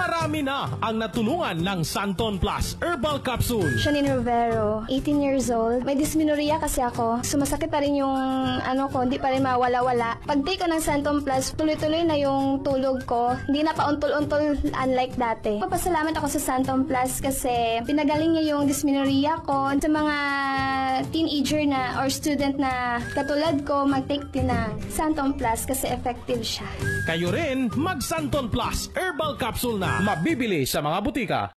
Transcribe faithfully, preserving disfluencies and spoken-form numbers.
marami na ang natulungan ng Santon Plus Herbal Capsule. Shanine Rivero, eighteen years old. May dysmenorrhea kasi ako. Sumasakit pa rin yung ano ko, hindi pa rin mawala-wala. Pag take ko ng Santon Plus, tuloy-tuloy na yung tulog ko. Hindi na pa untol-untol unlike dati. Papasalamat ako sa Santon Plus kasi pinagaling niya yung dysmenorrhea ko. Sa mga teenager na or student na katulad ko, mag-take din ng Santon Plus kasi effective siya. Kayo rin, mag Santon Plus Herbal Capsule na. Mabibili sa mga butika.